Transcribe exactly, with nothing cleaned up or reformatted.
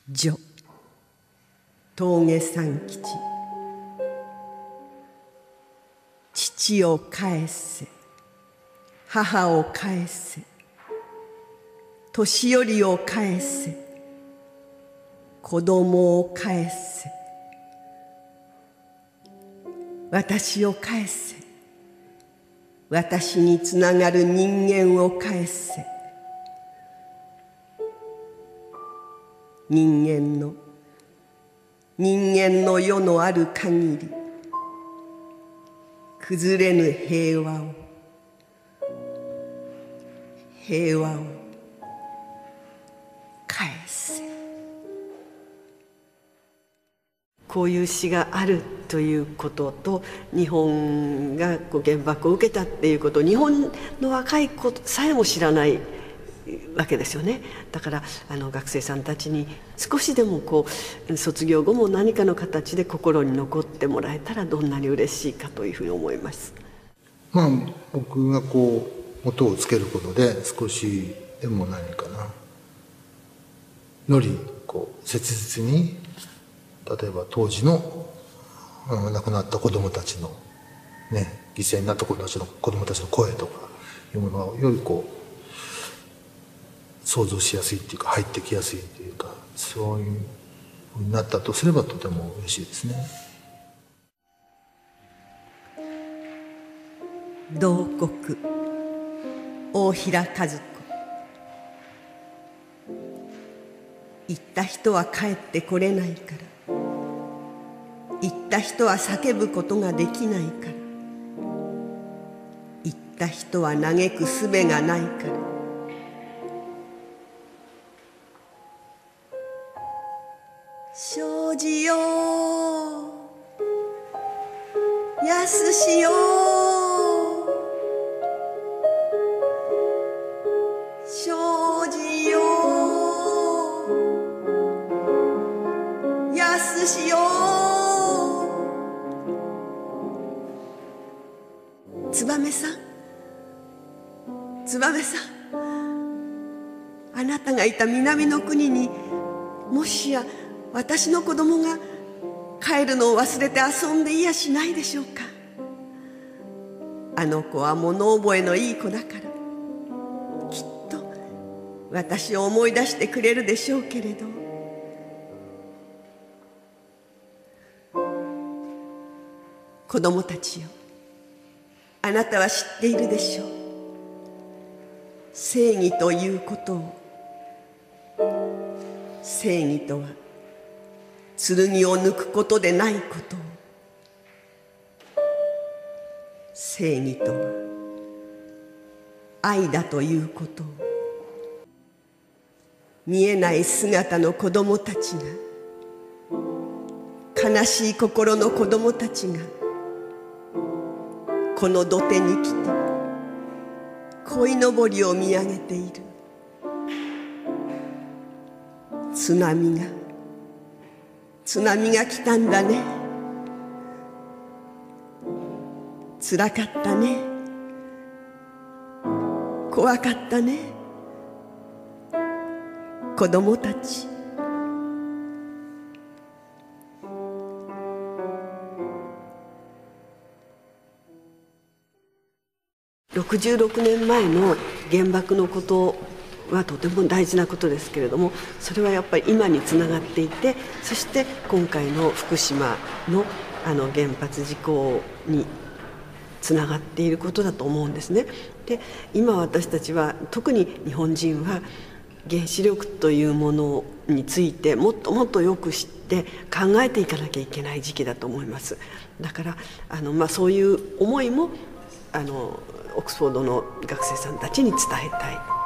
序峠三吉。父を返せ、母を返せ、年寄りを返せ、子供を返せ、私を返せ、私につながる人間を返せ。人間の人間の世のある限り、崩れぬ平和を平和を返せ。こういう詩があるということと、日本がこう原爆を受けたっていうことを日本の若い子さえも知らないわけですよね。だからあの学生さんたちに少しでもこう卒業後も何かの形で心に残ってもらえたらどんなに嬉しいかというふうに思います。 まあ僕がこう音をつけることで少しでも何かなよりこう切実に、例えば当時の、うん、亡くなった子どもたちのね、犠牲になった子どもたちの子どもたちの声とかいうものがよりこう想像しやすいっていうか入ってきやすいっていうか、そういうふうになったとすればとても嬉しいですね。 同国大平和子。行った人は帰ってこれないから、行った人は叫ぶことができないから、行った人は嘆く術がないから、障子よやすしよ障子よやすしよ。燕さん、燕さん、あなたがいた南の国にもしや私の子供が帰るのを忘れて遊んでいやしないでしょうか。あの子は物覚えのいい子だから、きっと私を思い出してくれるでしょうけれど、子供たちよ、あなたは知っているでしょう。正義ということを。正義とは剣を抜くことでないことを。正義とは愛だということを。見えない姿の子供たちが、悲しい心の子供たちがこの土手に来て鯉のぼりを見上げている。津波が津波が来たんだね。つらかったね。怖かったね。子供たち。ろくじゅうろくねんまえの原爆のことはとても大事なことですけれども、それはやっぱり今につながっていて、そして今回の福島のあの原発事故につながっていることだと思うんですね。で、今私たちは特に日本人は原子力というものについてもっともっとよく知って考えていかなきゃいけない時期だと思います。だからあの、まあ、そういう思いもあのオックスフォードの学生さんたちに伝えたい。